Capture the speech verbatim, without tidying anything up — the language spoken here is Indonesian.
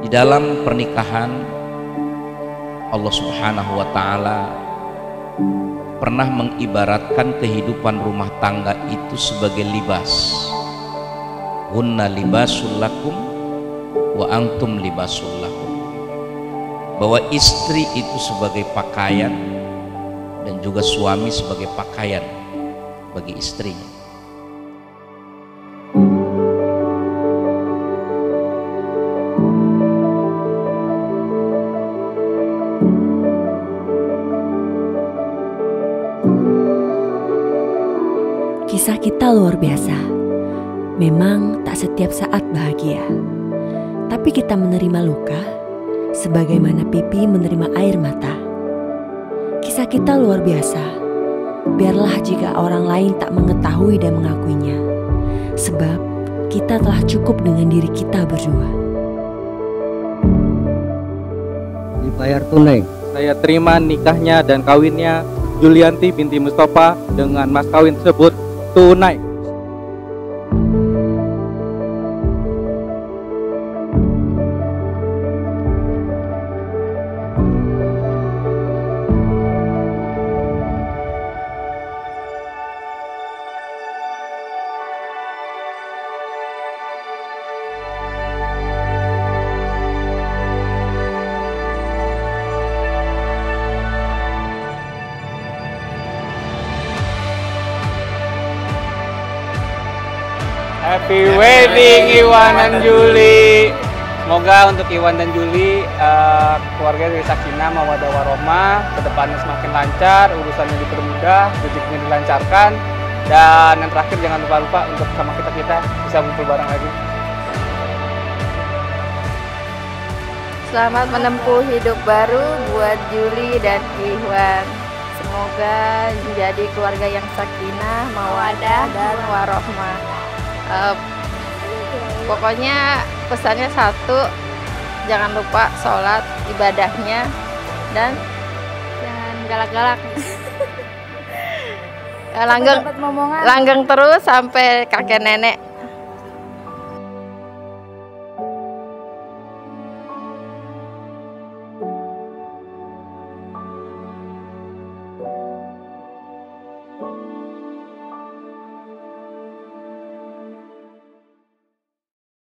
Di dalam pernikahan Allah Subhanahu wa Ta'ala pernah mengibaratkan kehidupan rumah tangga itu sebagai libas. Hunna libasul lakum wa antum libasul lahum. Bahwa istri itu sebagai pakaian dan juga suami sebagai pakaian bagi istrinya. Kisah kita luar biasa. Memang tak setiap saat bahagia, tapi kita menerima luka sebagaimana pipi menerima air mata. Kisah kita luar biasa. Biarlah jika orang lain tak mengetahui dan mengakuinya, sebab kita telah cukup dengan diri kita berdua. Dibayar tunai. Saya terima nikahnya dan kawinnya Julianti binti Mustafa dengan mas kawin tersebut tunai. Happy wedding Iwan dan Juli. Semoga untuk Iwan dan Juli, uh, keluarga dari Sakinah Mawaddah Warohmah kedepannya semakin lancar, urusannya dipermudah, rezekinya dilancarkan, dan yang terakhir jangan lupa-lupa untuk sama kita kita bisa ngumpul bareng lagi. Selamat menempuh hidup baru buat Juli dan Iwan. Semoga menjadi keluarga yang sakinah, mawaddah, dan warohmah. Uh, pokoknya pesannya satu, jangan lupa sholat ibadahnya dan jangan galak-galak. langgeng, langgeng terus sampai kakek nenek.